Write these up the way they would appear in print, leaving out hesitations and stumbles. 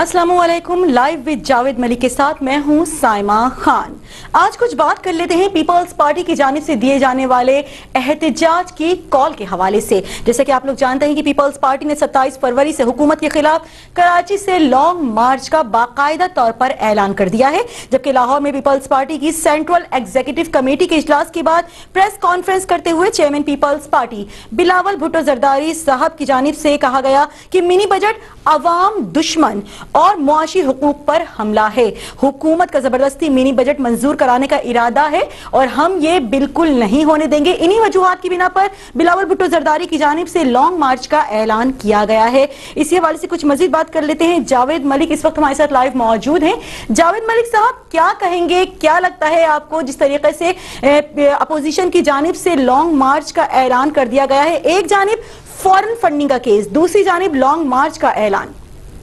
अस्सलामु अलैकुम। Live with Javed Malik के साथ मैं हूं साइमा खान। आज कुछ बात कर लेते हैं पीपल्स पार्टी की जानिब से दिए जाने वाले एहतजाज की कॉल के हवाले से। जैसे कि आप लोग जानते हैं कि पीपल्स पार्टी ने 27 फरवरी से हुकूमत के खिलाफ कराची से लॉन्ग मार्च का बाकायदा तौर पर ऐलान कर दिया है, जबकि लाहौर में पीपल्स पार्टी की सेंट्रल एग्जीक्यूटिव कमेटी के इजलास के बाद प्रेस कॉन्फ्रेंस करते हुए chairman Peoples Party Bilawal Bhutto Zardari साहब की जानिब से कहा गया कि मिनी बजट अवाम दुश्मन और मुआशी हुकूक पर हमला है। हुकूमत का जबरदस्ती मिनी बजट मंजूर कराने का इरादा है और हम ये बिल्कुल नहीं होने देंगे। इन्हीं वजूहात की बिना पर बिलावल भुट्टो जरदारी की जानिब से लॉन्ग मार्च का ऐलान किया गया है। इसी हवाले से कुछ मजीद बात कर लेते हैं। जावेद मलिक इस वक्त हमारे साथ लाइव मौजूद हैं। जावेद मलिक साहब, क्या कहेंगे, क्या लगता है आपको जिस तरीके से अपोजिशन की जानिब से लॉन्ग मार्च का ऐलान कर दिया गया है? एक जानिब फॉरेन फंडिंग का केस, दूसरी जानिब लॉन्ग मार्च का ऐलान।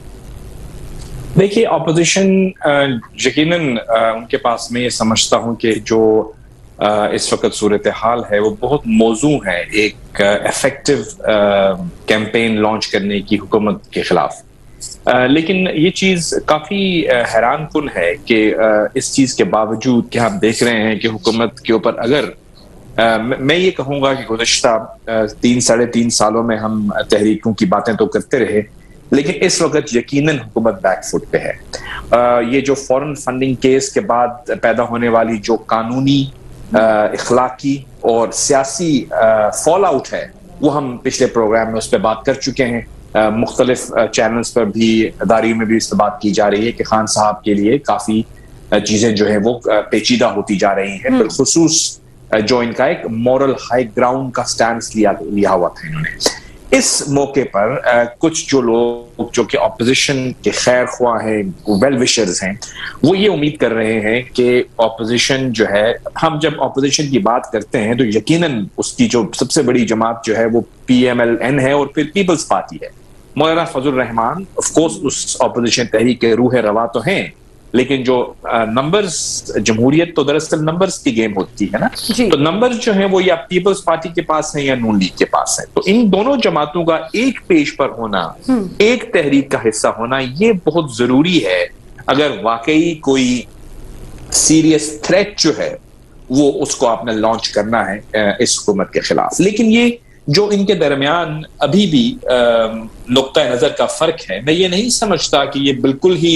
देखिए, ऑपोजिशन यकीनन उनके पास मैं ये समझता हूं कि जो इस वक्त सूरत हाल है वो बहुत मौजू है एक इफेक्टिव कैंपेन लॉन्च करने की हुकूमत के खिलाफ। लेकिन ये चीज़ काफ़ी हैरान कुन है कि इस चीज़ के बावजूद कि हम देख रहे हैं कि हुकूमत के ऊपर अगर मैं ये कहूँगा कि गुज़श्ता 3-3.5 सालों में हम तहरीकों की बातें तो करते रहे, लेकिन इस वक्त यकीनन हुकूमत बैकफुट पे है। ये जो फॉरेन फंडिंग केस के बाद पैदा होने वाली जो कानूनी, इखलाकी और सियासी फॉल आउट है, वो हम पिछले प्रोग्राम में उस पर बात कर चुके हैं। मुख्तलिफ चैनल्स पर भी, अदारी में भी इस पर बात की जा रही है कि खान साहब के लिए काफ़ी चीज़ें जो है वो पेचीदा होती जा रही हैं, बिलखुसूस जो इनका एक मॉरल हाई ग्राउंड का स्टैंड लिया हुआ था इन्होंने। इस मौके पर कुछ जो लोग जो कि ऑपोजिशन के खैर ख्वाह हैं, वेल विशर्स हैं, वो ये उम्मीद कर रहे हैं कि ऑपोजिशन जो है, हम जब ऑपोजिशन की बात करते हैं तो यकीनन उसकी जो सबसे बड़ी जमात जो है वो PMLN है और फिर पीपल्स पार्टी है। मौलाना फजल रहमान ऑफ कोर्स उस ऑपोजिशन तहरीक के रूह रवा तो हैं, लेकिन जो नंबर्स, जमहूरियत तो दरअसल नंबर्स की गेम होती है ना, तो नंबर्स जो है वो या पीपल्स पार्टी के पास है या नून लीग के पास है। तो इन दोनों जमातों का एक पेज पर होना, एक तहरीक का हिस्सा होना, ये बहुत जरूरी है अगर वाकई कोई सीरियस थ्रेट जो है वो उसको आपने लॉन्च करना है इस हुकूमत के खिलाफ। लेकिन ये जो इनके दरमियान अभी भी नुक्ता नजर का फर्क है, मैं ये नहीं समझता कि ये बिल्कुल ही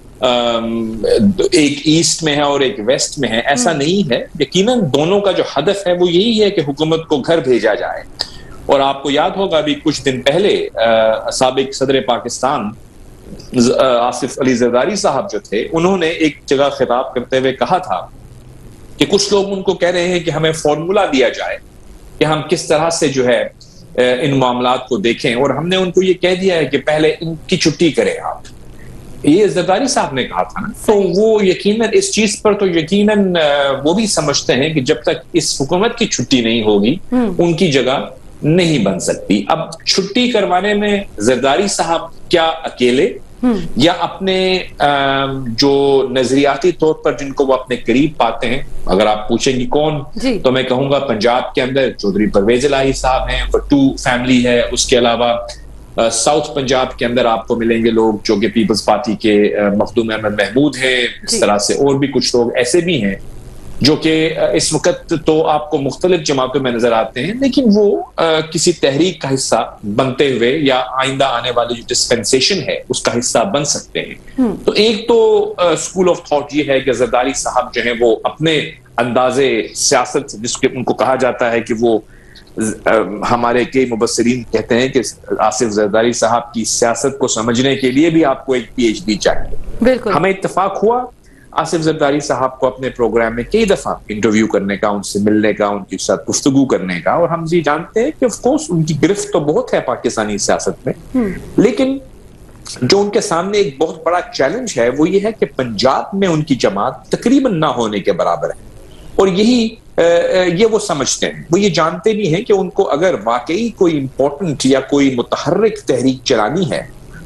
एक ईस्ट में है और एक वेस्ट में है, ऐसा नहीं है। यकीनन दोनों का जो हदफ है वो यही है कि हुकूमत को घर भेजा जाए। और आपको याद होगा अभी कुछ दिन पहले साबिक सदर पाकिस्तान आसिफ अली जरदारी साहब जो थे, उन्होंने एक जगह खिताब करते हुए कहा था कि कुछ लोग उनको कह रहे हैं कि हमें फॉर्मूला दिया जाए कि हम किस तरह से जो है इन मामलात को देखें, और हमने उनको ये कह दिया है कि पहले इनकी छुट्टी करें आप। ये जरदारी साहब ने कहा था ना, तो वो यकीनन इस चीज पर तो यकीनन वो भी समझते हैं कि जब तक इस हुकूमत की छुट्टी नहीं होगी उनकी जगह नहीं बन सकती। अब छुट्टी करवाने में जरदारी साहब क्या अकेले या अपने जो नजरियाती तौर पर जिनको वो अपने करीब पाते हैं, अगर आप पूछेंगे कौन, तो मैं कहूंगा पंजाब के अंदर चौधरी परवेज इलाही साहब हैं, भट्टू फैमिली है। उसके अलावा साउथ पंजाब के अंदर आपको मिलेंगे लोग जो कि पीपल्स पार्टी के मखदूम अहमद महमूद हैं। इस तरह से और भी कुछ लोग ऐसे भी हैं जो कि इस वक्त तो आपको मुख्तलिफ जमातों में नजर आते हैं, लेकिन वो किसी तहरीक का हिस्सा बनते हुए या आइंदा आने वाली जो डिस्पेंसेशन है उसका हिस्सा बन सकते हैं। तो एक तो स्कूल ऑफ थॉट ये है कि जरदारी साहब जो है वो अपने अंदाजे सियासत, जिसके उनको कहा जाता है कि वो हमारे कई मुबस्सिरीन कहते हैं कि आसिफ जरदारी साहब की सियासत को समझने के लिए भी आपको एक PhD चाहिए। हमें इत्तेफाक हुआ आसिफ जरदारी साहब को अपने प्रोग्राम में कई दफा इंटरव्यू करने का, उनसे मिलने का, उनके साथ गुफ्तगू करने का, और हम ये जानते हैं कि ऑफ कोर्स उनकी गिरफ्त तो बहुत है पाकिस्तानी सियासत में, लेकिन जो उनके सामने एक बहुत बड़ा चैलेंज है वो ये है कि पंजाब में उनकी जमात तकरीबन ना होने के बराबर है। और यही ये वो समझते हैं, वो ये जानते भी हैं कि उनको अगर वाकई कोई इंपॉर्टेंट या कोई मुतहर्रिक तहरीक चलानी है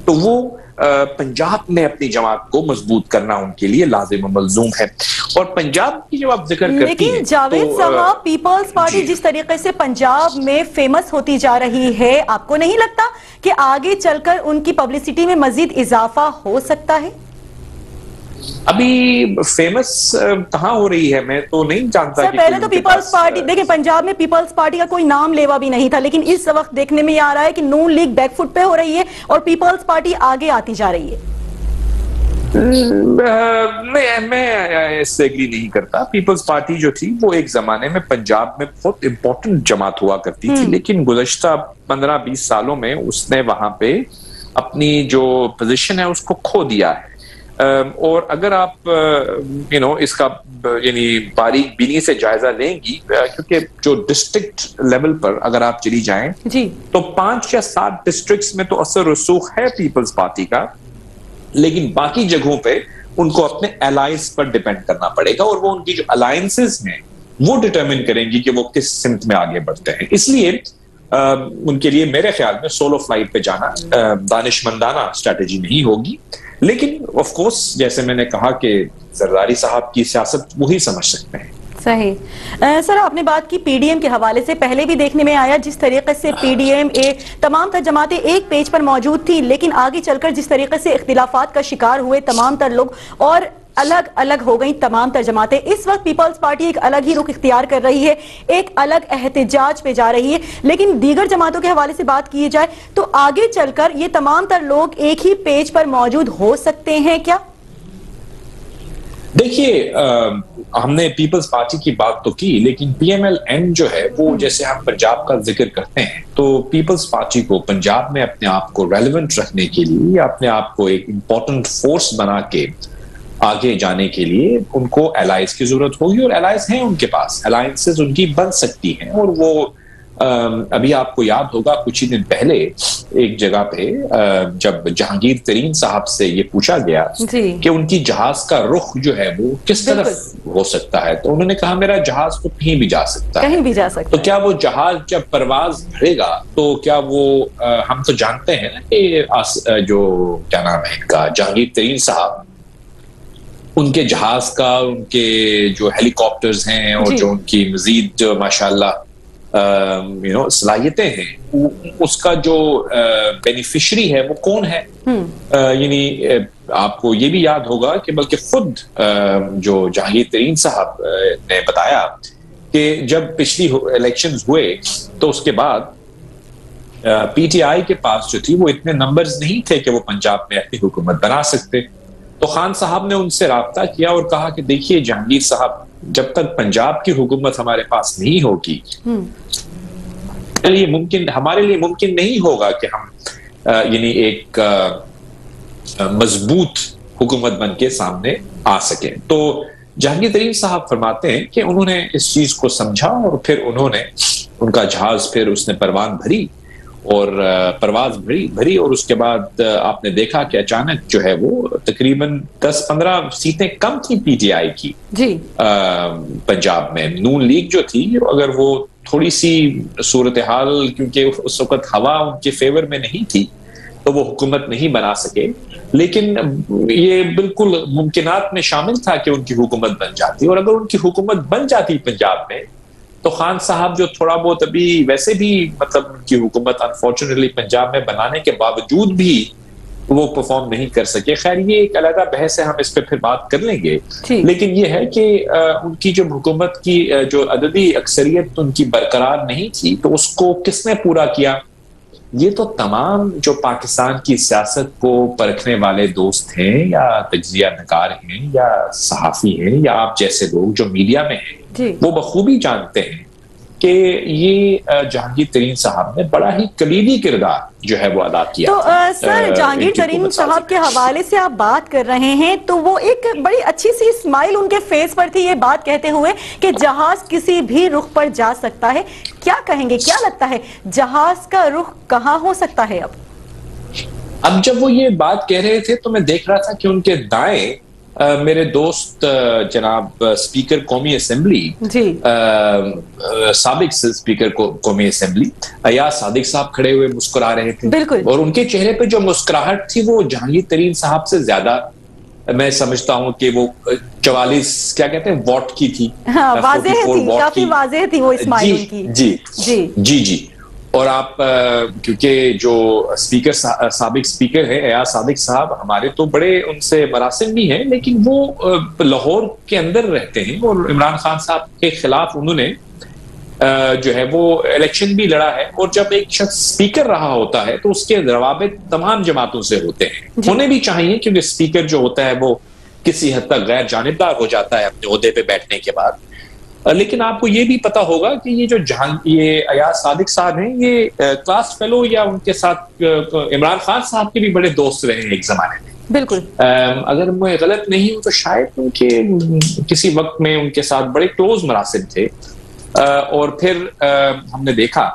تو وہ پنجاب میں اپنی جماعت کو مضبوط کرنا ان کے لیے لازم و ملزوم ہے. اور پنجاب کی جب آپ ذکر کرتی ہیں لیکن جاوید صاحب پیپلز پارٹی جس طریقے سے پنجاب میں فیمس ہوتی جا رہی ہے، آپ کو نہیں لگتا کہ آگے چل کر ان کی پبلسٹی میں مزید اضافہ ہو سکتا ہے؟ ابھی فیمس کہاں ہو رہی ہے، میں تو نہیں جانتا. سر پہلے تو پیپلز پارٹی دیکھیں، پنجاب میں پیپلز پارٹی کا کوئی نام لیوا بھی نہیں تھا، لیکن اس وقت دیکھنے میں یہ آ رہا ہے کہ نون لیگ بیک فٹ پہ ہو رہی ہے اور پیپلز پارٹی آگے آتی جا رہی ہے. میں اس سے ایگری نہیں کرتا. پیپلز پارٹی جو تھی وہ ایک زمانے میں پنجاب میں بہت امپورٹنٹ جماعت ہوا کرتی تھی، لیکن گزشتہ 15-20 سالوں میں اس نے وہاں پہ اپنی جو پوزیشن ہے اس کو کھو دیا ہے. اور اگر آپ اس کا یعنی باریک بینی سے جائزہ لیں گی، کیونکہ جو ڈسٹرکٹ لیول پر اگر آپ چلی جائیں تو 5 یا 7 ڈسٹرکٹس میں تو اثر رسوخ ہے پیپلز پارٹی کا، لیکن باقی جگہوں پہ ان کو اپنے الائنس پر ڈیپینڈ کرنا پڑے گا، اور وہ ان کی جو الائنسز ہیں وہ ڈٹرمن کریں گی کہ وہ کس سمت میں آگے بڑھتے ہیں. اس لیے ان کے لیے میرے خیال میں سولو فلائٹ پہ جانا دانشمندانہ اسٹریٹجی نہیں ہوگی. لیکن آف کورس جیسے میں نے کہا کہ زرداری صاحب کی سیاست وہی سمجھ سکتے ہیں. صحیح. سر آپ نے بات کی پی ڈی ایم کے حوالے سے، پہلے بھی دیکھنے میں آیا جس طریقے سے پی ڈی ایم تمام تر جماعتیں ایک پیج پر موجود تھی، لیکن آگے چل کر جس طریقے سے اختلافات کا شکار ہوئے تمام تر لوگ اور الگ الگ ہو گئیں تمام تر جماعتیں. اس وقت پیپلز پارٹی ایک الگ ہی رخ اختیار کر رہی ہے، ایک الگ احتجاج پہ جا رہی ہے، لیکن دیگر جماعتوں کے حوالے سے بات کی جائے تو آگے چل کر یہ تمام تر لوگ ایک ہی پیج پر موجود ہو سکتے ہیں کیا؟ دیکھیے ہم نے پیپلز پارٹی کی بات تو کی، لیکن پی ایم ایل این جو ہے وہ جیسے ہم پنجاب کا ذکر کرتے ہیں تو پیپلز پارٹی کو پنجاب میں اپنے آپ کو ریلیونٹ رکھنے کے لیے، اپنے آپ کو ایک امپورٹنٹ فورس بنا کے آگے جانے کے لیے ان کو الائنس کی ضرورت ہوگی، اور الائنس ہیں ان کے پاس، الائنسز ان کی بن سکتی ہیں. اور وہ ابھی آپ کو یاد ہوگا کچھ ہی دن پہلے ایک جگہ پہ جب جہانگیر ترین صاحب سے یہ پوچھا گیا کہ ان کی جہاز کا رخ جو ہے وہ کس طرف ہو سکتا ہے، تو انہوں نے کہا میرا جہاز تو کہیں بھی جا سکتا ہے، کہیں بھی جا سکتا ہے. تو کیا وہ جہاز جب پرواز بھرے گا تو کیا وہ ہم تو جانتے ہیں نا کہ جو کیا نام ہے ان کا جہانگیر ترین صاحب، ان کے جہاز کا، ان کے جو ہیلی کاپٹرز ہیں اور جو ان کی مزید جو ماشاءاللہ صلاحیتیں ہیں، اس کا جو بینیفیشری ہے وہ کون ہے. یعنی آپ کو یہ بھی یاد ہوگا کہ بلکہ خود جو جہانگیر ترین صاحب نے بتایا کہ جب پچھلی الیکشنز ہوئے تو اس کے بعد پی ٹی آئی کے پاس جو تھی وہ اتنے نمبرز نہیں تھے کہ وہ پنجاب میں اپنی حکومت بنا سکتے. تو خان صاحب نے ان سے رابطہ کیا اور کہا کہ دیکھیے جہانگیر صاحب، جب تک پنجاب کی حکومت ہمارے پاس نہیں ہوگی ہمارے لیے ممکن نہیں ہوگا کہ ہم یعنی ایک مضبوط حکومت بن کے سامنے آ سکیں. تو جہانگیر ترین صاحب فرماتے ہیں کہ انہوں نے اس چیز کو سمجھا اور پھر انہوں نے ان کا جہاز پھر اس نے پروان بھری اور پرواز بھری اور اس کے بعد آپ نے دیکھا کہ اچانک جو ہے وہ تقریباً 10-15 سیٹیں کم تھی پی ٹی آئی کی پنجاب میں. نون لیگ جو تھی اگر وہ تھوڑی سی صورتحال، کیونکہ اس وقت ہوا ان کے فیور میں نہیں تھی تو وہ حکومت نہیں بنا سکے، لیکن یہ بالکل ممکنات میں شامل تھا کہ ان کی حکومت بن جاتی. اور اگر ان کی حکومت بن جاتی پنجاب میں تو خان صاحب جو تھوڑا بہت ابھی ویسے بھی مطلب ان کی حکومت انفارچونیٹلی پنجاب میں بنانے کے باوجود بھی وہ پرفارم نہیں کر سکے. خیر یہ ایک علیحدہ بحث ہے، ہم اس پہ پھر بات کر لیں گے. لیکن یہ ہے کہ ان کی جو حکومت کی جو عددی اکثریت ان کی برقرار نہیں تھی تو اس کو کس نے پورا کیا؟ یہ تو تمام جو پاکستان کی سیاست کو پرکھنے والے دوست ہیں یا تجزیہ نگار ہیں یا صحافی ہیں یا آپ جیسے لوگ جو میڈیا میں ہیں وہ بخوبی جانتے ہیں کہ یہ جہانگیر ترین صاحب نے بڑا ہی کلیدی کردار جو ہے وہ ادا کیا. تو سر جہانگیر ترین صاحب کے حوالے سے آپ بات کر رہے ہیں تو وہ ایک بڑی اچھی سی اسمائل ان کے فیس پر تھی یہ بات کہتے ہوئے کہ جہاز کسی بھی رخ پر جا سکتا ہے. کیا کہیں گے، کیا لگتا ہے جہاز کا رخ کہاں ہو سکتا ہے اب؟ جب وہ یہ بات کہہ رہے تھے تو میں دیکھ رہا تھا کہ ان کے دائیں میرے دوست جناب اسپیکر قومی اسمبلی سابق اسپیکر قومی اسمبلی ایاز صادق صاحب کھڑے ہوئے مسکرا رہے تھے اور ان کے چہرے پہ جو مسکراہٹ تھی وہ جہانگیر ترین صاحب سے زیادہ میں سمجھتا ہوں کہ وہ 44 کیا کہتے ہیں واٹ کی تھی, کافی واضح تھی وہ اسمائل کی. جی اور آپ کیونکہ جو اسپیکر سابق اسپیکر ہیں ایاز صادق صاحب ہمارے تو بڑے ان سے مراسم بھی ہیں, لیکن وہ لاہور کے اندر رہتے ہیں اور عمران خان صاحب کے خلاف انہوں نے جو ہے وہ الیکشن بھی لڑا ہے, اور جب ایک شخص اسپیکر رہا ہوتا ہے تو اس کے روابط تمام جماعتوں سے ہوتے ہیں, ہونے بھی چاہیے, کیونکہ اسپیکر جو ہوتا ہے وہ کسی حد تک غیر جانبدار ہو جاتا ہے اپنے عہدے پہ بیٹھنے کے بعد. لیکن آپ کو یہ بھی پتا ہوگا کہ یہ جو یہ ایاز صادق صاحب ہیں یہ کلاس فیلو یا ان کے ساتھ عمران خان صاحب کے بھی بڑے دوست رہے ہیں ایک زمانے میں. بالکل, اگر میں غلط نہیں ہوں تو شاید ان کے کسی وقت میں ان کے ساتھ بڑے کلوز مراسم تھے, اور پھر ہم نے دیکھا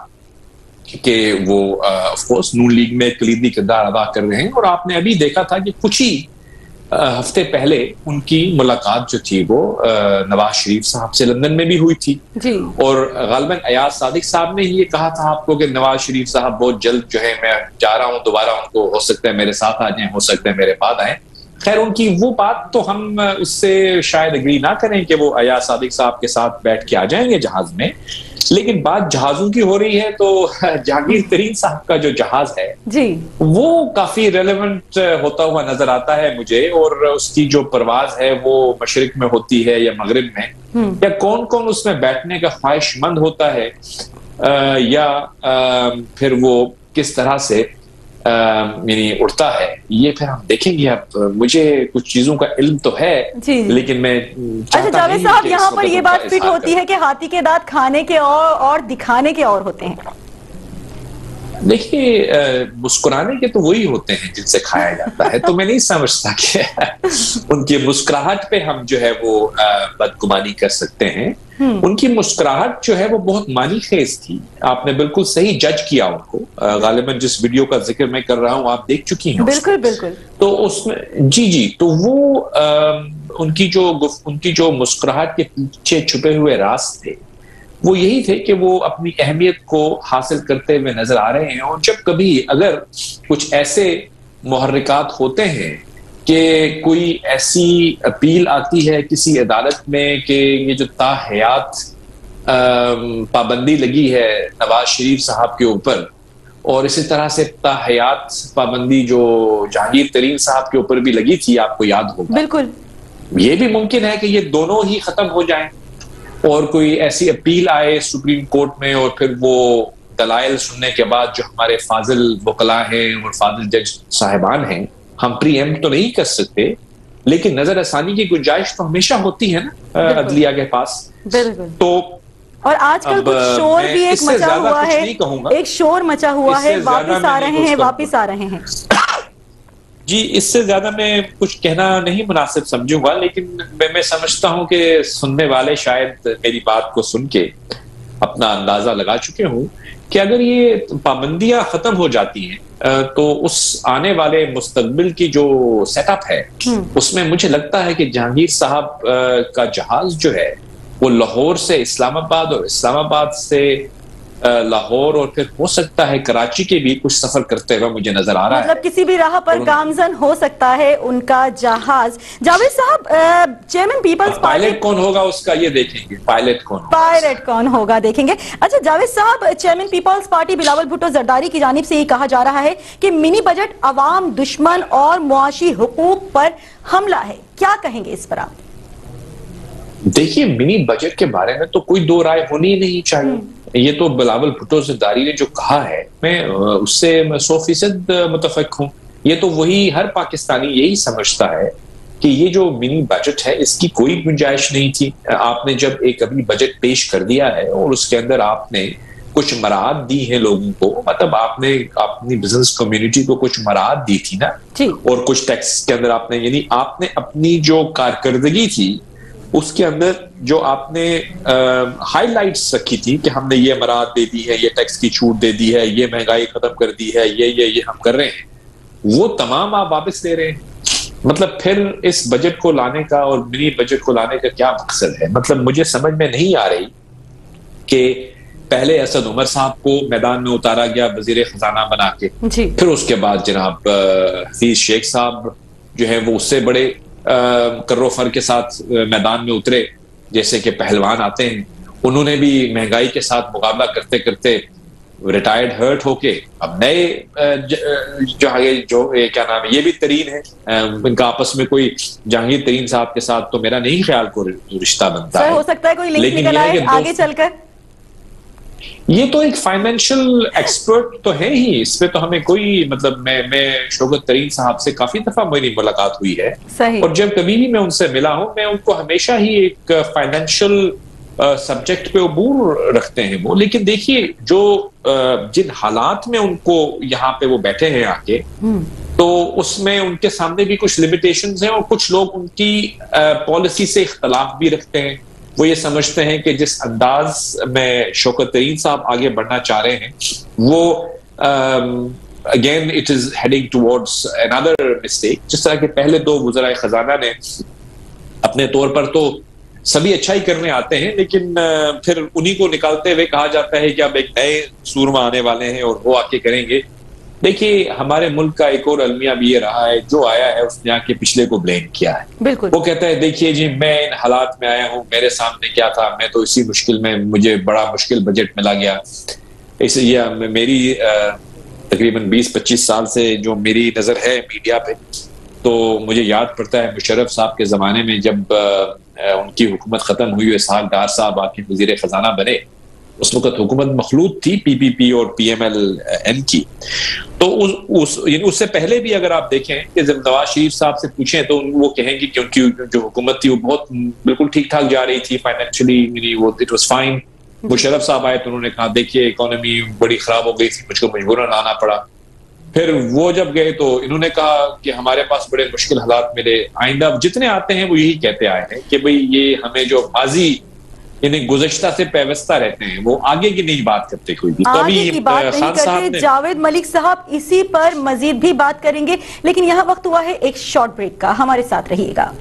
کہ وہ آف کورس نون لیگ میں کلیدی کردار ادا کر رہے ہیں, اور آپ نے ابھی دیکھا تھا کہ کچھ ہی ہفتے پہلے ان کی ملاقات جو تھی وہ نواز شریف صاحب سے لندن میں بھی ہوئی تھی, اور غالباً ایاز صادق صاحب نے یہ کہا تھا آپ کو کہ نواز شریف صاحب بہت جلد جو ہے میں جا رہا ہوں, دوبارہ ان کو ہو سکتا ہے میرے ساتھ آ جائیں, ہو سکتا ہے میرے بعد آئیں. خیر ان کی وہ بات تو ہم اس سے شاید اگری نہ کریں کہ وہ ایاز صادق صاحب کے ساتھ بیٹھ کے آ جائیں گے جہاز میں, لیکن بات جہازوں کی ہو رہی ہے تو جہانگیر ترین صاحب کا جو جہاز ہے وہ کافی ریلیونٹ ہوتا ہوا نظر آتا ہے مجھے, اور اس کی جو پرواز ہے وہ مشرق میں ہوتی ہے یا مغرب میں, یا کون کون اس میں بیٹھنے کا خواہش مند ہوتا ہے, یا پھر وہ کس طرح سے یعنی اڑتا ہے, یہ پھر ہم دیکھیں گے. اب مجھے کچھ چیزوں کا علم تو ہے لیکن میں اچھا جاوید صاحب یہاں پر یہ بات فٹ ہوتی ہے کہ ہاتھی کے دانت کھانے کے اور دکھانے کے اور ہوتے ہیں. دیکھیے مسکرانے کے تو وہی ہوتے ہیں جن سے کھایا جاتا ہے, تو میں نہیں سمجھتا کہ ان کی مسکراہٹ پہ ہم جو ہے وہ بدگمانی کر سکتے ہیں. ان کی مسکراہٹ جو ہے وہ بہت معنی خیز تھی, آپ نے بالکل صحیح جج کیا ان کو. غالباً جس ویڈیو کا ذکر میں کر رہا ہوں آپ دیکھ چکی ہیں. بالکل تو اس میں جی تو وہ ان کی جو مسکراہٹ کے پیچھے چھپے ہوئے راز تھے وہ یہی تھے کہ وہ اپنی اہمیت کو حاصل کرتے ہوئے نظر آ رہے ہیں, اور جب کبھی اگر کچھ ایسے محرکات ہوتے ہیں کہ کوئی ایسی اپیل آتی ہے کسی عدالت میں کہ یہ جو تاحیات پابندی لگی ہے نواز شریف صاحب کے اوپر, اور اسی طرح سے تاحیات پابندی جو جہانگیر ترین صاحب کے اوپر بھی لگی تھی, آپ کو یاد ہوگا, بالکل یہ بھی ممکن ہے کہ یہ دونوں ہی ختم ہو جائیں اور کوئی ایسی اپیل آئے سپریم کورٹ میں, اور پھر وہ دلائل سننے کے بعد جو ہمارے فاضل وکلاء ہیں اور فاضل جج صاحبان ہیں, ہم پری ایمپٹ تو نہیں کر سکتے, لیکن نظر ثانی کی گنجائش تو ہمیشہ ہوتی ہے نا عدلیہ کے پاس. تو اور آج کل کچھ شور بھی ایک مچا ہوا ہے, ایک شور مچا ہوا ہے, واپس آ رہے ہیں. جی اس سے زیادہ میں کچھ کہنا نہیں مناسب سمجھوں گا, لیکن میں سمجھتا ہوں کہ سننے والے شاید میری بات کو سن کے اپنا اندازہ لگا چکے ہوں کہ اگر یہ پابندیاں ختم ہو جاتی ہیں تو اس آنے والے مستقبل کی جو سیٹ اپ ہے اس میں مجھے لگتا ہے کہ جہانگیر صاحب کا جہاز جو ہے وہ لاہور سے اسلام آباد اور اسلام آباد سے لاہور اور پھر ہو سکتا ہے کراچی کے بھی کچھ سفر کرتے ہوئے مجھے نظر آ رہا ہے. مطلب کسی بھی راہ پر گامزن ہو سکتا ہے ان کا جہاز. جاوید صاحب چیئرمین پیپلز پارٹی پائلٹ کون ہوگا اس کا یہ دیکھیں گے, پائلٹ کون ہوگا دیکھیں گے. اچھا جاوید صاحب chairman Peoples Party Bilawal Bhutto Zardari کی جانب سے یہ کہا جا رہا ہے کہ منی بجٹ عوام دشمن اور معاشی حقوق پر حملہ ہے, کیا کہیں گے اس پر آپ؟ دیکھیے منی بجٹ کے بارے میں تو کوئی دو رائے ہونی نہیں چاہیے. یہ تو بلاول بھٹو زرداری نے جو کہا ہے میں اس سے 100% متفق ہوں. یہ تو وہی ہر پاکستانی یہی سمجھتا ہے کہ یہ جو منی بجٹ ہے اس کی کوئی گنجائش نہیں تھی. آپ نے جب ایک ابھی بجٹ پیش کر دیا ہے اور اس کے اندر آپ نے کچھ مراعات دی ہیں لوگوں کو, مطلب آپ نے اپنی بزنس کمیونٹی کو کچھ مراعات دی تھی نا, اور کچھ ٹیکس کے اندر آپ نے یعنی آپ نے اپنی جو کارکردگی تھی اس کے اندر جو آپ نے ہائی لائٹس رکھی تھی کہ ہم نے یہ مراعات دے دی ہے, یہ ٹیکس کی چھوٹ دے دی ہے, یہ مہنگائی ختم کر دی ہے, یہ ہم کر رہے ہیں, وہ تمام آپ واپس لے رہے ہیں. مطلب پھر اس بجٹ کو لانے کا اور منی بجٹ کو لانے کا کیا مقصد ہے؟ مطلب مجھے سمجھ میں نہیں آ رہی کہ پہلے اسد عمر صاحب کو میدان میں اتارا گیا وزیر خزانہ بنا کے، پھر اس کے بعد جناب حفیظ شیخ صاحب جو ہے وہ اس سے بڑے کرو فر کے ساتھ میدان میں اترے، جیسے کہ پہلوان آتے ہیں، انہوں نے بھی مہنگائی کے ساتھ مقابلہ کرتے کرتے ریٹائرڈ ہرٹ ہو کے اب نئے جو کیا نام ہے، یہ بھی ترین ہے، ان کا آپس میں کوئی جہانگیر ترین صاحب کے ساتھ تو میرا نہیں خیال کو رشتہ بنتا ہے، ہو سکتا ہے کوئی لنک نکل آئے آگے چل کر۔ یہ تو ایک فائنینشیل ایکسپرٹ تو ہے ہی، اس پہ تو ہمیں کوئی مطلب میں شوکت ترین صاحب سے کافی دفعہ میری ملاقات ہوئی ہے، اور جب کبھی بھی میں ان سے ملا ہوں میں ان کو ہمیشہ ہی ایک فائنینشیل سبجیکٹ پہ عبور رکھتے ہیں وہ، لیکن دیکھیے جو جن حالات میں ان کو یہاں پہ وہ بیٹھے ہیں آ کے، تو اس میں ان کے سامنے بھی کچھ لمیٹیشنز ہیں، اور کچھ لوگ ان کی پالیسی سے اختلاف بھی رکھتے ہیں۔ وہ یہ سمجھتے ہیں کہ جس انداز میں شوکت ترین صاحب آگے بڑھنا چاہ رہے ہیں وہ again it is heading towards another mistake، جس طرح کہ پہلے دو وزرائے خزانہ نے اپنے طور پر تو سبھی اچھا ہی کرنے آتے ہیں، لیکن پھر انہی کو نکالتے ہوئے کہا جاتا ہے کہ اب ایک نئے سورما آنے والے ہیں اور وہ آ کے کریں گے۔ دیکھیے ہمارے ملک کا ایک اور المیہ بھی یہ رہا ہے، جو آیا ہے اس نے آ کے پچھلے کو بلیم کیا ہے، بالکل وہ کہتا ہے دیکھیے جی میں ان حالات میں آیا ہوں، میرے سامنے کیا تھا، میں تو اسی مشکل میں، مجھے بڑا مشکل بجٹ ملا گیا۔ اس لیے میری تقریباً 20-25 سال سے جو میری نظر ہے میڈیا پہ، تو مجھے یاد پڑتا ہے مشرف صاحب کے زمانے میں جب ان کی حکومت ختم ہوئی، اسحاق ڈار صاحب آ کے وزیر خزانہ بنے، اس وقت حکومت مخلوط تھی پی پی پی اور پی ایم ایل این کی، تو اس سے پہلے بھی اگر آپ دیکھیں کہ جب نواز شریف صاحب سے پوچھیں تو وہ کہیں گے کہ ان کی جو حکومت تھی وہ بہت بالکل ٹھیک ٹھاک جا رہی تھی فائنینشلی، وہ اٹ واز فائن۔ مشرف صاحب آئے تو انہوں نے کہا دیکھیے اکانومی بڑی خراب ہو گئی تھی، مجھ کو مجبوراً آنا پڑا۔ پھر وہ جب گئے تو انہوں نے کہا کہ ہمارے پاس بڑے مشکل حالات ملے، آئندہ جتنے آتے ہیں وہ یہی کہتے آئے ہیں کہ بھئی یہ ہمیں جو ماضی یعنی گزشتہ سے پیوستہ رہتے ہیں، وہ آگے کی نہیں بات کرتے، کوئی بھی آگے کی بات نہیں کرتے۔ جاوید ملک صاحب اسی پر مزید بھی بات کریں گے، لیکن یہاں وقت ہوا ہے ایک شارٹ بریک کا، ہمارے ساتھ رہیے گا۔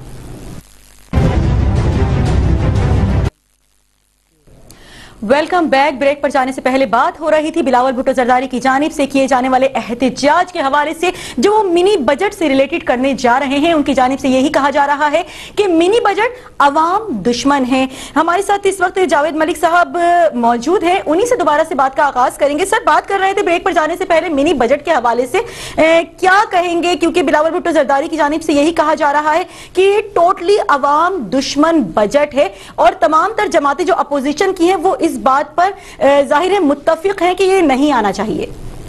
Welcome back. بریک پر جانے سے پہلے بات ہو رہی تھی بلاول بھٹو زرداری کی جانب سے کیے جانے والے احتجاج کے حوالے سے، جو وہ منی بجٹ سے ریلیٹڈ کرنے جا رہے ہیں۔ ان کی جانب سے یہی کہا جا رہا ہے کہ منی بجٹ عوام دشمن ہے۔ ہمارے ساتھ اس وقت جاوید ملک صاحب موجود ہیں، انہی سے دوبارہ سے بات کا آغاز کریں گے۔ سر بات کر رہے تھے بریک پر جانے سے پہلے منی بجٹ کے حوالے سے، کیا کہیں گے؟ کیونکہ بلاول بھٹو زرداری کی جانب سے یہی کہا جا رہا ہے کہ یہ ٹوٹلی عوام دشمن بجٹ ہے، اور تمام تر جماعتیں جو اپوزیشن کی ہیں وہ اس بات پر ظاہر ہے متفق ہے کہ یہ نہیں آنا چاہیے۔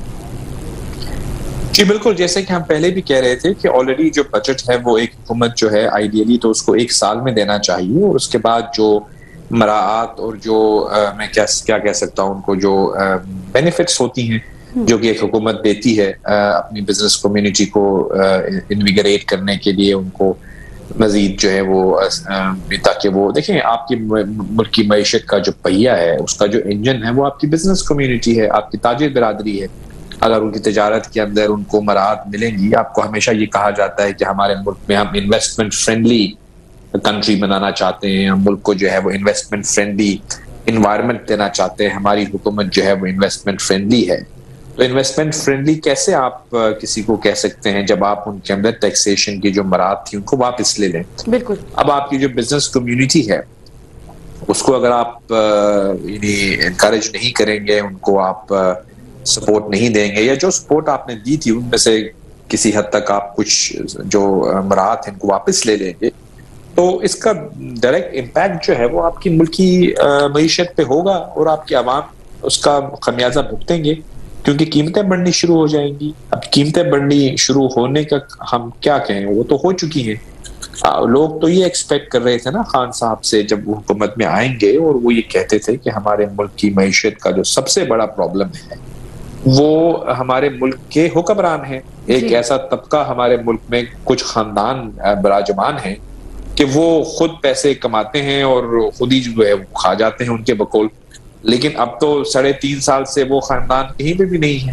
جی بالکل، جیسے کہ ہم پہلے بھی کہہ رہے تھے کہ آلریڈی جو بجٹ ہے وہ ایک حکومت جو ہے آئیڈیلی تو اس کو 1 سال میں دینا چاہیے، اور اس کے بعد جو مراعات اور جو میں کیا کہہ سکتا ہوں ان کو جو بینیفٹس ہوتی ہیں جو کہ ایک حکومت دیتی ہے اپنی بزنس کمیونٹی کو انویگریٹ کرنے کے لیے، ان کو مزید جو ہے وہ تاکہ وہ دیکھیں آپ کی ملک کی معیشت کا جو پہیہ ہے، اس کا جو انجن ہے وہ آپ کی بزنس کمیونٹی ہے، آپ کی تاجر برادری ہے۔ اگر ان کی تجارت کے اندر ان کو مراعات ملیں گی، آپ کو ہمیشہ یہ کہا جاتا ہے کہ ہمارے ملک میں ہم انویسٹمنٹ فرینڈلی کنٹری بنانا چاہتے ہیں، ہم ملک کو جو ہے وہ انویسٹمنٹ فرینڈلی انوائرمنٹ دینا چاہتے ہیں، ہماری حکومت جو ہے وہ انویسٹمنٹ فرینڈلی ہے۔ تو انویسٹمنٹ فرینڈلی کیسے آپ کسی کو کہہ سکتے ہیں جب آپ ان کے اندر ٹیکسیشن کی جو مراعات تھی ان کو واپس لے لیں؟ بالکل۔ اب آپ کی جو بزنس کمیونٹی ہے اس کو اگر آپ یعنی انکریج نہیں کریں گے، ان کو آپ سپورٹ نہیں دیں گے، یا جو سپورٹ آپ نے دی تھی ان میں سے کسی حد تک آپ کچھ جو مراعات ہیں ان کو واپس لے لیں گے، تو اس کا ڈائریکٹ امپیکٹ جو ہے وہ آپ کی ملکی معیشت پہ ہوگا، اور آپ کے عوام اس کا خمیازہ بھگتیں گے، کیونکہ قیمتیں بڑھنی شروع ہو جائیں گی۔ اب قیمتیں بڑھنی شروع ہونے کا ہم کیا کہیں، وہ تو ہو چکی ہیں۔ لوگ تو یہ ایکسپیکٹ کر رہے تھے نا خان صاحب سے جب وہ حکومت میں آئیں گے، اور وہ یہ کہتے تھے کہ ہمارے ملک کی معیشت کا جو سب سے بڑا پرابلم ہے وہ ہمارے ملک کے حکمران ہیں۔ ایک ایسا طبقہ ہمارے ملک میں کچھ خاندان براجمان ہیں کہ وہ خود پیسے کماتے ہیں اور خود ہی جو ہے کھا جاتے ہیں ان کے بقول، لیکن اب تو 3.5 سال سے وہ خاندان کہیں پہ بھی نہیں ہے۔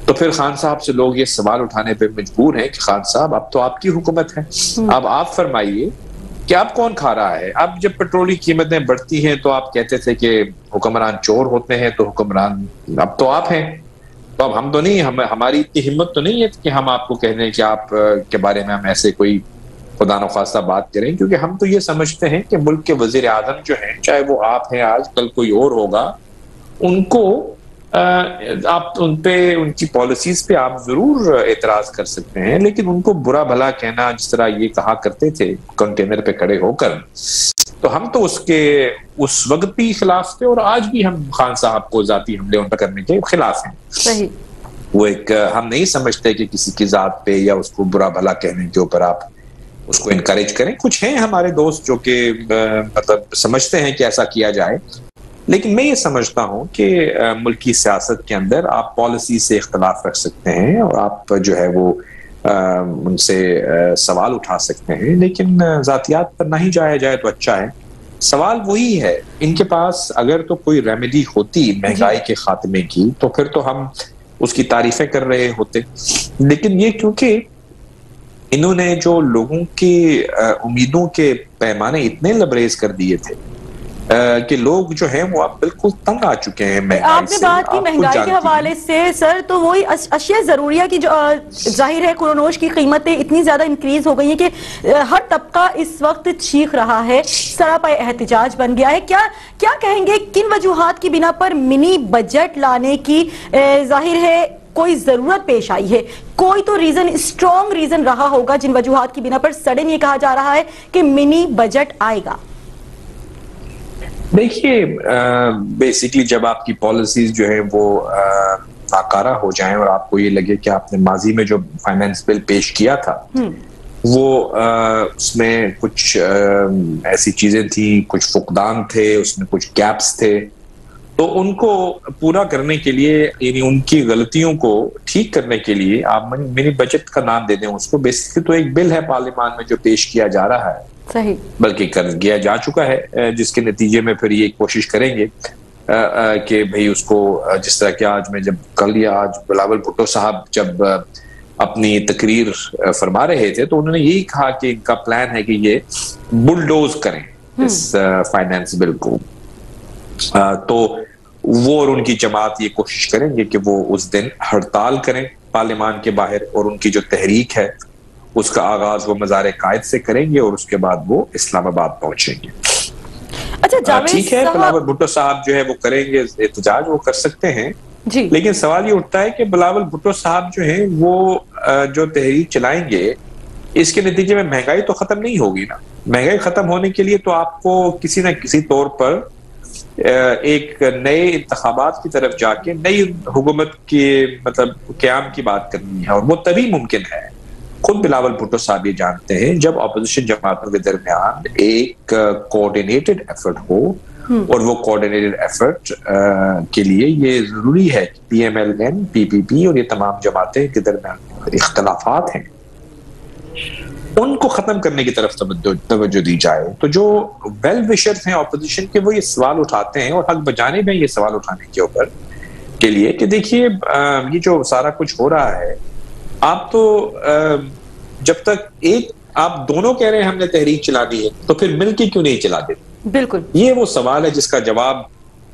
تو پھر خان صاحب سے لوگ یہ سوال اٹھانے پہ مجبور ہیں کہ خان صاحب اب تو آپ کی حکومت ہے، اب آپ فرمائیے کہ اب کون کھا رہا ہے؟ اب جب پیٹرول کی قیمتیں بڑھتی ہیں تو آپ کہتے تھے کہ حکمران چور ہوتے ہیں، تو حکمران اب تو آپ ہیں، تو اب ہم تو نہیں، ہماری اتنی ہمت تو نہیں ہے کہ ہم آپ کو کہہ دیں کہ آپ کے بارے میں ہم ایسے کوئی خدا نخواستہ بات کریں، کیونکہ ہم تو یہ سمجھتے ہیں کہ ملک کے وزیر اعظم جو ہیں، چاہے وہ آپ ہیں آج، کل کوئی اور ہوگا، ان کو آپ ان پہ، ان کی پالیسیز پہ آپ ضرور اعتراض کر سکتے ہیں، لیکن ان کو برا بھلا کہنا، جس طرح یہ کہا کرتے تھے کنٹینر پہ کھڑے ہو کر، تو ہم تو اس وقت بھی خلاف تھے اور آج بھی ہم خان صاحب کو ذاتی حملے ان پر کرنے کے خلاف ہیں۔ صحیح۔ وہ ہم نہیں سمجھتے کہ کسی کی ذات پہ یا اس کو برا بھلا کہنے کے اوپر آپ اس کو انکریج کریں۔ کچھ ہیں ہمارے دوست جو کہ مطلب سمجھتے ہیں کہ ایسا کیا جائے، لیکن میں یہ سمجھتا ہوں کہ ملکی سیاست کے اندر آپ پالیسی سے اختلاف رکھ سکتے ہیں اور آپ جو ہے وہ ان سے سوال اٹھا سکتے ہیں، لیکن ذاتیات پر نہ ہی جایا جائے تو اچھا ہے۔ سوال وہی ہے، ان کے پاس اگر تو کوئی ریمیڈی ہوتی مہنگائی کے خاتمے کی تو پھر تو ہم اس کی تعریفیں کر رہے ہوتے، لیکن یہ کیونکہ انہوں نے جو لوگوں کی امیدوں کے پیمانے اتنے لبریز کر دیے تھے کہ لوگ جو ہیں وہ اب بالکل تنگ آ چکے ہیں مہنگائی سے۔ آپ نے بات کی مہنگائی کے حوالے سے سر، تو وہی اشیاء ضروریہ کی جو ظاہر ہے قرونوش کی قیمتیں اتنی زیادہ انکریز ہو گئی ہیں کہ ہر طبقہ اس وقت چیخ رہا ہے، سراپا احتجاج بن گیا ہے۔ کیا کہیں گے کن وجوہات کی بنا پر منی بجٹ لانے کی ظاہر ہے کوئی ضرورت پیش آئی ہے؟ کوئی تو ریزن، اسٹرانگ ریزن رہا ہوگا جن وجوہات کی بنا پر سڈن یہ کہا جا رہا ہے کہ منی بجٹ آئے گا۔ دیکھیے بیسیکلی جب آپ کی پالیسیز جو ہیں وہ ناکارہ ہو جائیں اور آپ کو یہ لگے کہ آپ نے ماضی میں جو فائنانس بل پیش کیا تھا وہ اس میں کچھ ایسی چیزیں تھیں، کچھ فقدان تھے، اس میں کچھ گیپس تھے، تو ان کو پورا کرنے کے لیے، یعنی ان کی غلطیوں کو ٹھیک کرنے کے لیے آپ منی بجٹ کا نام دے دیں اس کو۔ بیسیکلی تو ایک بل ہے پارلیمان میں جو پیش کیا جا رہا ہے، صحیح، بلکہ کر گیا جا چکا ہے، جس کے نتیجے میں پھر یہ کوشش کریں گے کہ بھئی اس کو، جس طرح کہ آج میں جب کل یا آج بلاول بھٹو صاحب جب اپنی تقریر فرما رہے تھے تو انہوں نے یہی کہا کہ ان کا پلان ہے کہ یہ بلڈوز کریں اس فائنانس بل کو، تو وہ اور ان کی جماعت یہ کوشش کریں گے کہ وہ اس دن ہڑتال کریں پارلیمان کے باہر، اور ان کی جو تحریک ہے اس کا آغاز وہ مزار قائد سے کریں گے اور اس کے بعد وہ اسلام آباد پہنچیں گے۔ اچھا جاوید ٹھیک ہے، بلاول بھٹو صاحب جو ہے وہ کریں گے احتجاج، وہ کر سکتے ہیں جی، لیکن سوال یہ اٹھتا ہے کہ بلاول بھٹو صاحب جو ہیں وہ جو تحریک چلائیں گے، اس کے نتیجے میں مہنگائی تو ختم نہیں ہوگی نا۔ مہنگائی ختم ہونے کے لیے تو آپ کو کسی نہ کسی طور پر ایک نئے انتخابات کی طرف جا کے نئی حکومت کے مطلب قیام کی بات کرنی ہے، اور وہ تبھی ممکن ہے، خود بلاول بھٹو صاحب یہ جانتے ہیں، جب اپوزیشن جماعتوں کے درمیان ایک کوآرڈینیٹڈ ایفرٹ ہو، اور وہ کوآرڈینیٹڈ ایفرٹ کے لیے یہ ضروری ہے کہ P M L N, P P P اور یہ تمام جماعتیں کے درمیان اختلافات ہیں ان کو ختم کرنے کی طرف توجہ دی جائے۔ تو جو ویل وشرز ہیں اپوزیشن کے، وہ یہ سوال اٹھاتے ہیں اور حق بجانب ہیں یہ سوال اٹھانے کے اوپر کے لیے کہ دیکھیے یہ جو سارا کچھ ہو رہا ہے، آپ تو جب تک ایک آپ دونوں کہہ رہے ہیں ہم نے تحریک چلا دی ہے، تو پھر مل کے کیوں نہیں چلا دیتے؟ بالکل، یہ وہ سوال ہے جس کا جواب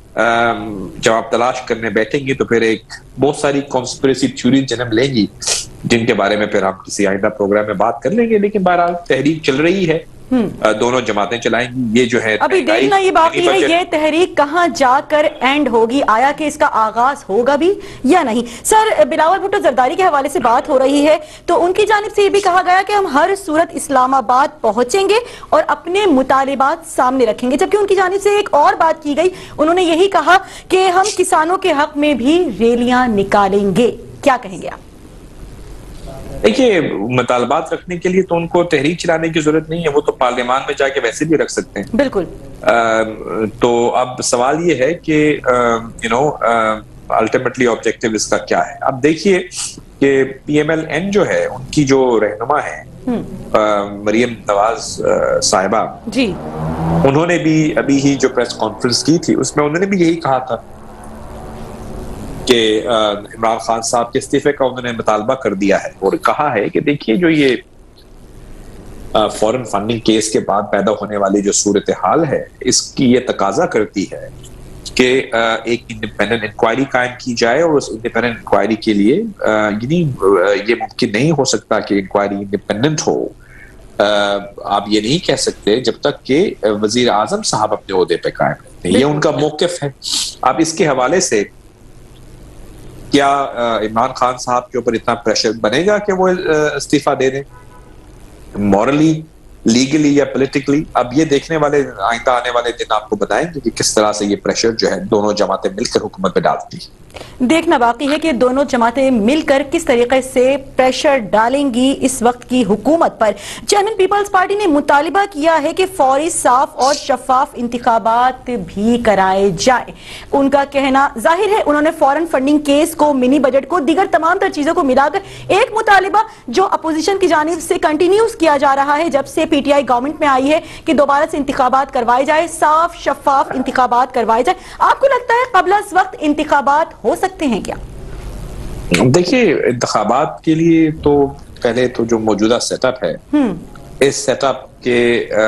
تلاش کرنے بیٹھیں گے تو پھر ایک بہت ساری کانسپریسی تھیوری جنم لیں گی، جن کے بارے میں پھر ہم کسی آئندہ پروگرام میں بات کر لیں گے۔ لیکن بہرحال تحریک چل رہی ہے، دونوں جماعتیں چلائیں گی۔ یہ جو ہے ابھی دیکھنا یہ باقی ہے یہ تحریک کہاں جا کر اینڈ ہوگی، آیا کہ اس کا آغاز ہوگا بھی یا نہیں۔ سر، بلاول بھٹو زرداری کے حوالے سے بات ہو رہی ہے تو ان کی جانب سے یہ بھی کہا گیا کہ ہم ہر صورت اسلام آباد پہنچیں گے اور اپنے مطالبات سامنے رکھیں گے، جبکہ ان کی جانب سے ایک اور بات کی گئی، انہوں نے یہی کہا کہ ہم کسانوں کے حق میں بھی ریلیاں نکالیں گے۔ کیا کہیں گے آپ؟ دیکھیے مطالبات رکھنے کے لیے تو ان کو تحریک چلانے کی ضرورت نہیں ہے، وہ تو پارلیمان میں جا کے ویسے بھی رکھ سکتے ہیں۔ بالکل۔ تو اب سوال یہ ہے کہ الٹیمیٹلی آبجیکٹیو اس کا کیا ہے۔ اب دیکھیے کہ پی ایم ایل این جو ہے، ان کی جو رہنما ہے مریم نواز صاحبہ جی، انہوں نے بھی ابھی ہی جو پریس کانفرنس کی تھی اس میں انہوں نے بھی یہی کہا تھا کہ عمران خان صاحب کے استعفے کا انہوں نے مطالبہ کر دیا ہے اور کہا ہے کہ دیکھیے جو یہ فورن فنڈنگ کیس کے بعد پیدا ہونے والی جو صورتحال ہے اس کی یہ تقاضا کرتی ہے کہ ایک انڈیپینڈنٹ انکوائری قائم کی جائے، اور اس انڈیپینڈنٹ انکوائری کے لیے یعنی یہ ممکن نہیں ہو سکتا کہ انکوائری انڈیپینڈنٹ ہو. آپ یہ نہیں کہہ سکتے جب تک کہ وزیر اعظم صاحب اپنے عہدے پہ قائم رہتے ہیں. یہ ان کا موقف ہے. اب اس کے حوالے سے کیا عمران خان صاحب کے اوپر اتنا پریشر بنے گا کہ وہ استعفیٰ دے دیں مورلی، لیگلی یا پولیٹیکلی؟ اب یہ دیکھنے والے آئندہ آنے والے دن آپ کو بتائیں گے کہ کس طرح سے یہ پریشر جو ہے دونوں جماعتیں مل کر حکومت پہ ڈالتی ہیں. دیکھنا باقی ہے کہ دونوں جماعتیں مل کر کس طریقے سے پریشر ڈالیں گی اس وقت کی حکومت پر. چیئرمین پیپلز پارٹی نے مطالبہ کیا ہے کہ فوری، صاف اور شفاف انتخابات بھی کرائے جائیں. ان کا کہنا ظاہر ہے انہوں نے فورن فنڈنگ کیس کو، منی بجٹ کو، دیگر تمام تر چیزوں کو ملا کر ایک مطالبہ جو اپوزیشن کی جانب سے کنٹینیوز کیا جا رہا ہے جب سے پی ٹی آئی گورنمنٹ میں آئی ہے کہ دوبارہ سے انتخابات کروائے جائے، صاف شفاف انتخابات کروائے جائے. آپ کو لگتا ہے قبل از وقت انتخابات ہو سکتے ہیں کیا؟ دیکھیے انتخابات کے لیے تو پہلے تو جو موجودہ سیٹ اپ ہے اس سیٹ اپ کے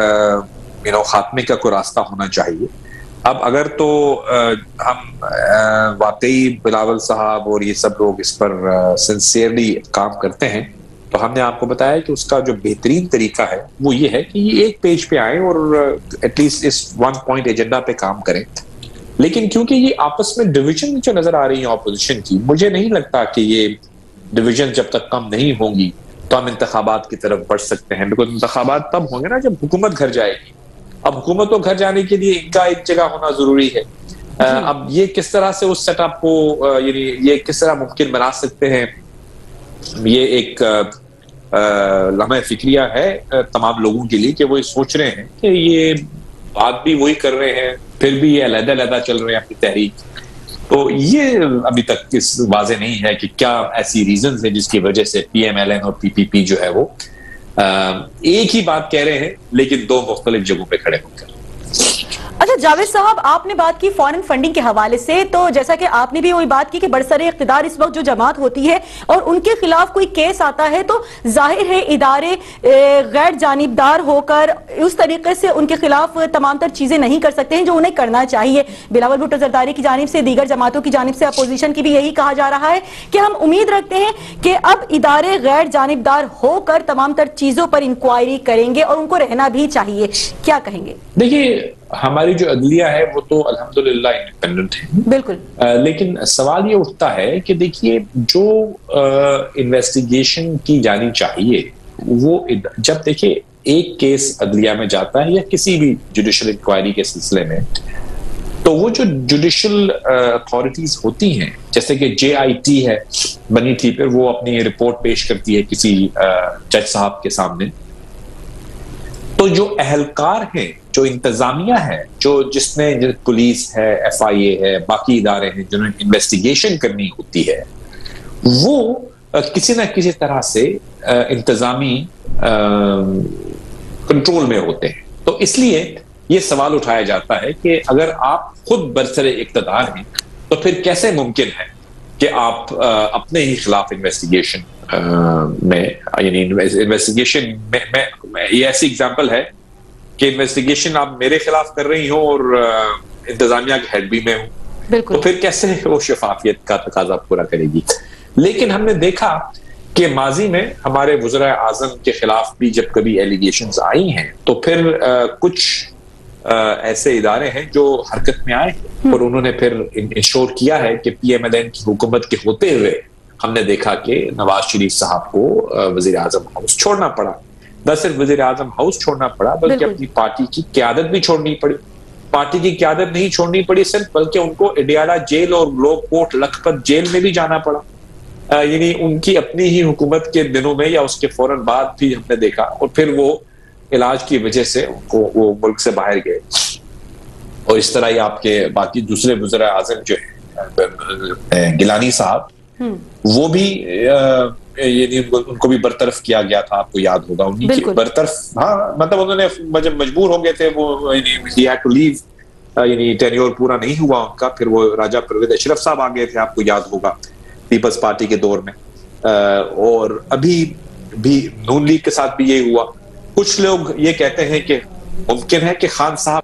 خاتمے کا کوئی راستہ ہونا چاہیے. اب اگر تو ہم واقعی بلاول صاحب اور یہ سب لوگ اس پر سنسیئرلی کام کرتے ہیں تو ہم نے آپ کو بتایا کہ اس کا جو بہترین طریقہ ہے وہ یہ ہے کہ یہ ایک پیج پہ آئیں اور ایٹ لیسٹ اس 1 پوائنٹ ایجنڈا پہ کام کریں. لیکن کیونکہ یہ آپس میں ڈویژن جو نظر آ رہی ہے اپوزیشن کی، مجھے نہیں لگتا کہ یہ ڈویژن جب تک کم نہیں ہوں گی تو ہم انتخابات کی طرف بڑھ سکتے ہیں. بیکاز انتخابات تب ہوں گے نا جب حکومت گھر جائے گی. اب حکومت کو گھر جانے کے لیے ان کا ایک جگہ ہونا ضروری ہے. اب یہ کس طرح سے اس سیٹ اپ کو یعنی یہ کس طرح ممکن بنا سکتے ہیں، یہ ایک لمحہ فکریہ ہے تمام لوگوں کے لیے کہ وہ سوچ رہے ہیں کہ یہ بات بھی وہی کر رہے ہیں پھر بھی یہ علیحدہ علیحدہ چل رہے ہیں اپنی تحریک. تو یہ ابھی تک واضح نہیں ہے کہ کیا ایسی ریزنز ہیں جس کی وجہ سے پی ایم ایل این اور پی پی پی جو ہے وہ ایک ہی بات کہہ رہے ہیں لیکن دو مختلف جگہوں پہ کھڑے ہو کر. اچھا جاوید صاحب، آپ نے بات کی فورن فنڈنگ کے حوالے سے، تو جیسا کہ آپ نے بھی وہی بات کی کہ برسر اقتدار اس وقت جو جماعت ہوتی ہے اور ان کے خلاف کوئی کیس آتا ہے تو ظاہر ہے ادارے غیر جانبدار ہو کر اس طریقے سے ان کے خلاف تمام تر چیزیں نہیں کر سکتے ہیں جو انہیں کرنا چاہیے. بلاول بھٹو زرداری کی جانب سے، دیگر جماعتوں کی جانب سے، اپوزیشن کی بھی یہی کہا جا رہا ہے کہ ہم امید رکھتے ہیں کہ اب ادارے غیر جانبدار ہو کر تمام تر چیزوں پر انکوائری کریں گے اور ان کو رہنا بھی چاہیے. کیا کہیں گے؟ دیکھیے ہماری جو عدلیہ ہے وہ تو الحمدللہ انڈیپینڈنٹ ہے بالکل، لیکن سوال یہ اٹھتا ہے کہ دیکھیے جو انویسٹیگیشن کی جانی چاہیے وہ جب دیکھیے ایک کیس عدلیہ میں جاتا ہے یا کسی بھی جوڈیشل انکوائری کے سلسلے میں تو وہ جو جوڈیشل اتھارٹیز ہوتی ہیں جیسے کہ جے آئی ٹی ہے بنی تھی، پھر وہ اپنی رپورٹ پیش کرتی ہے کسی جج صاحب کے سامنے، تو جو اہلکار ہیں، جو انتظامیہ ہے، جس نے پولیس ہے، ایف آئی اے ہے، باقی ادارے ہیں جنہوں نے انویسٹیگیشن کرنی ہوتی ہے، وہ کسی نہ کسی طرح سے انتظامی کنٹرول میں ہوتے ہیں. تو اس لیے یہ سوال اٹھایا جاتا ہے کہ اگر آپ خود برسر اقتدار ہیں تو پھر کیسے ممکن ہے کہ آپ اپنے ہی خلاف انویسٹیگیشن میں یعنی انویسٹیگیشن میں یہ ایسی اگزامپل ہے کہ انویسٹیگیشن آپ میرے خلاف کر رہی ہوں اور انتظامیہ کے ہیڈ بھی میں ہوں، تو پھر کیسے وہ شفافیت کا تقاضا پورا کرے گی. لیکن ہم نے دیکھا کہ ماضی میں ہمارے وزراء اعظم کے خلاف بھی جب کبھی ایلیگیشنز آئی ہیں تو پھر کچھ ایسے ادارے ہیں جو حرکت میں آئے اور انہوں نے پھر انشور کیا ہے کہ پی ایم ایل این کی حکومت کے ہوتے ہوئے ہم نے دیکھا کہ نواز شریف صاحب کو وزیر اعظم ہاؤس چھوڑنا پڑا. نہ صرف وزیر اعظم ہاؤس چھوڑنا پڑا بلکہ اپنی پارٹی کی قیادت بھی چھوڑنی پڑی. پارٹی کی قیادت نہیں چھوڑنی پڑی صرف، بلکہ ان کو اڈیالہ جیل اور لوگ کوٹ لکھپت جیل میں بھی جانا پڑا. یعنی ان کی اپنی ہی حکومت کے دنوں میں یا اس کے فوراً بعد بھی ہم نے دیکھا، اور پھر وہ علاج کی وجہ سے ان کو وہ ملک سے باہر گئے. اور اس طرح ہی آپ کے باقی دوسرے وزراء اعظم جو ہیں گیلانی صاحب، وہ بھی یعنی ان کو بھی برطرف کیا گیا تھا، آپ کو یاد ہوگا انہیں کی برطرف. ہاں مطلب انہوں نے جب مجبور ہو گئے تھے وہ he had to leave یعنی ٹینیور پورا نہیں ہوا ان کا، پھر وہ راجہ پرویز اشرف صاحب آ گئے تھے، آپ کو یاد ہوگا پیپلز پارٹی کے دور میں، اور ابھی بھی نون لیگ کے ساتھ بھی یہی ہوا۔ کچھ لوگ یہ کہتے ہیں کہ ممکن ہے کہ خان صاحب،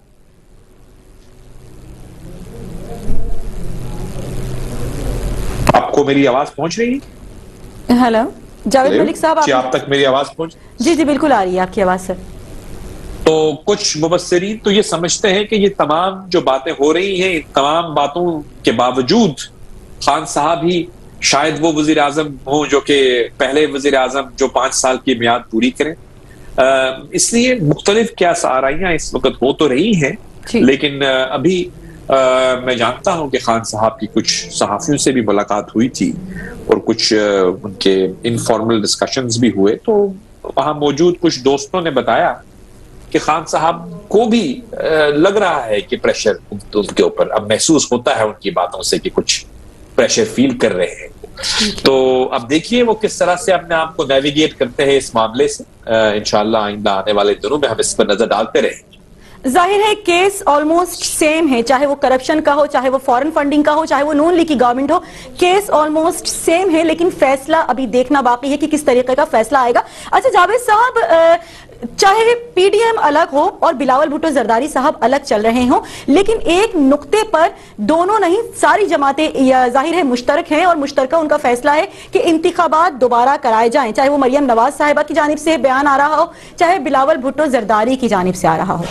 آپ کو میری آواز پہنچ رہی ہے؟ ہیلو جاوید ملک صاحب، جی آپ تک میری آواز پہنچ؟ جی جی بالکل آ رہی ہے آپ کی آواز سر۔ تو کچھ مبصرین تو یہ سمجھتے ہیں کہ یہ تمام جو باتیں ہو رہی ہیں، ان تمام باتوں کے باوجود خان صاحب ہی شاید وہ وزیر اعظم ہوں جو کہ پہلے وزیر اعظم جو 5 سال کی میعاد پوری کریں۔ اس لیے مختلف قیاس آرائیاں اس وقت ہو تو رہی ہیں، لیکن ابھی میں جانتا ہوں کہ خان صاحب کی کچھ صحافیوں سے بھی ملاقات ہوئی تھی اور کچھ ان کے انفارمل ڈسکشنز بھی ہوئے، تو وہاں موجود کچھ دوستوں نے بتایا کہ خان صاحب کو بھی لگ رہا ہے کہ پریشر ان کے اوپر اب محسوس ہوتا ہے ان کی باتوں سے کہ کچھ پریشر فیل کر رہے ہیں۔ تو اب دیکھیے وہ کس طرح سے اپنے آپ کو نیویگیٹ کرتے ہیں اس معاملے سے، انشاءاللہ آئندہ آنے والے دنوں میں ہم اس پر نظر ڈالتے رہیں گے۔ ظاہر ہے کیس آلموسٹ سیم ہے، چاہے وہ کرپشن کا ہو، چاہے وہ فورن فنڈنگ کا ہو، چاہے وہ نون لیگ کی گورنمنٹ ہو، کیس آلموسٹ سیم ہے، لیکن فیصلہ ابھی دیکھنا باقی ہے کہ کس طریقے کا فیصلہ آئے گا۔ اچھا جاوید صاحب، چاہے پی ڈی ایم الگ ہو اور بلاول بھٹو زرداری صاحب الگ چل رہے ہوں، لیکن ایک نقطے پر دونوں نہیں ساری جماعتیں ظاہر ہے مشترک ہیں، اور مشترکہ ان کا فیصلہ ہے کہ انتخابات دوبارہ کرائے جائیں، چاہے وہ مریم نواز صاحبہ کی جانب سے بیان آ رہا ہو، چاہے بلاول بھٹو زرداری کی جانب سے آ رہا ہو۔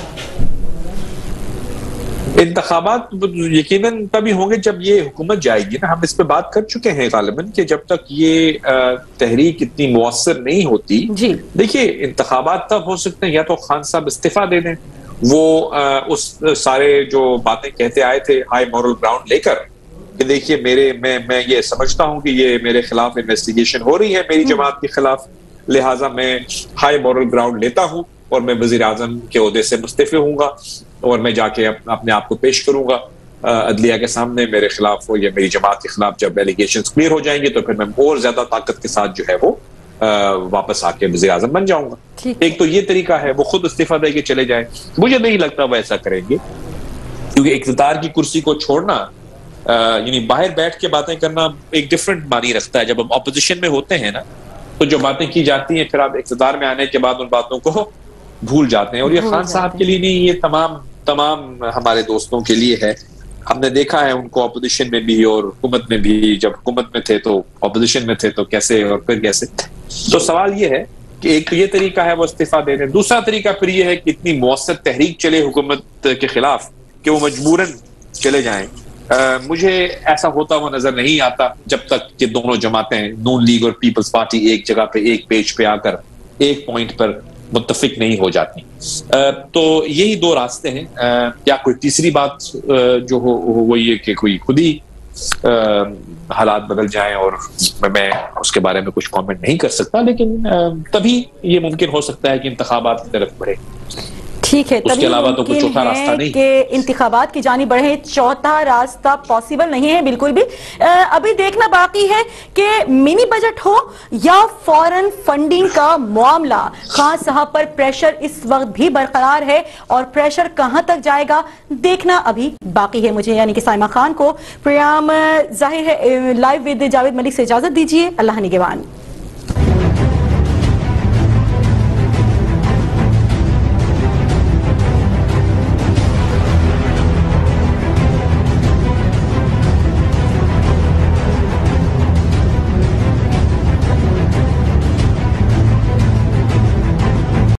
انتخابات یقیناً تبھی ہوں گے جب یہ حکومت جائے گی نا، ہم اس پہ بات کر چکے ہیں غالباً کہ جب تک یہ تحریک اتنی مؤثر نہیں ہوتی، دیکھیے انتخابات تب ہو سکتے ہیں یا تو خان صاحب استعفیٰ دے دیں، وہ اس سارے جو باتیں کہتے آئے تھے ہائی مورل گراؤنڈ لے کر کہ دیکھیے میں یہ سمجھتا ہوں کہ یہ میرے خلاف انویسٹیگیشن ہو رہی ہے میری جماعت کے خلاف، لہٰذا میں ہائی مورل گراؤنڈ لیتا ہوں اور میں وزیر اعظم کے عہدے سے مستعفی ہوں گا، اور میں جا کے اپنے آپ کو پیش کروں گا عدلیہ کے سامنے، میرے خلاف یا میری جماعت کے خلاف جب ایلیگیشنز کلیئر ہو جائیں گے تو پھر میں اور زیادہ طاقت کے ساتھ جو ہے وہ واپس آ کے وزیر اعظم بن جاؤں گا۔ ایک تو یہ طریقہ ہے، وہ خود استعفیٰ دے کے چلے جائیں، مجھے نہیں لگتا وہ ایسا کریں گے، کیونکہ اقتدار کی کرسی کو چھوڑنا یعنی باہر بیٹھ کے باتیں کرنا ایک ڈفرنٹ معنی رکھتا ہے۔ جب ہم اپوزیشن میں ہوتے ہیں نا تو جو باتیں کی جاتی ہیں پھر آپ اقتدار میں آنے کے بعد ان باتوں کو بھول جاتے ہیں، اور یہ خان صاحب کے لیے نہیں، یہ تمام ہمارے دوستوں کے لیے ہے۔ ہم نے دیکھا ہے ان کو اپوزیشن میں بھی اور حکومت میں بھی، جب حکومت میں تھے تو اپوزیشن میں تھے تو کیسے اور پھر کیسے۔ تو سوال یہ ہے کہ ایک تو یہ طریقہ ہے وہ استعفیٰ دے دیں، دوسرا طریقہ پھر یہ ہے کہ اتنی مؤثر تحریک چلے حکومت کے خلاف کہ وہ مجبوراً چلے جائیں۔ مجھے ایسا ہوتا ہوا نظر نہیں آتا جب تک کہ دونوں جماعتیں نون لیگ اور پیپلز پارٹی ایک جگہ پہ ایک پیج پہ آ کر ایک پوائنٹ پر متفق نہیں ہو جاتی۔ تو یہی دو راستے ہیں، یا کوئی تیسری بات جو ہو وہ یہ کہ کوئی خود ہی حالات بدل جائیں، اور میں اس کے بارے میں کچھ کامنٹ نہیں کر سکتا، لیکن تبھی یہ ممکن ہو سکتا ہے کہ انتخابات کی طرف بڑھے۔ ٹھیک ہے، اس کے علاوہ تو کوئی چوتھا راستہ نہیں کہ انتخابات کی جانب بڑھے، چوتھا راستہ پاسبل نہیں ہے بالکل بھی۔ ابھی دیکھنا باقی ہے کہ منی بجٹ ہو یا فورن فنڈنگ کا معاملہ، خان صاحب پر پریشر اس وقت بھی برقرار ہے، اور پریشر کہاں تک جائے گا دیکھنا ابھی باقی ہے۔ مجھے یعنی کہ سائمہ خان کو پروگرام ظاہر ہے لائیو ود جاوید ملک سے اجازت دیجیے، اللہ نگہبان۔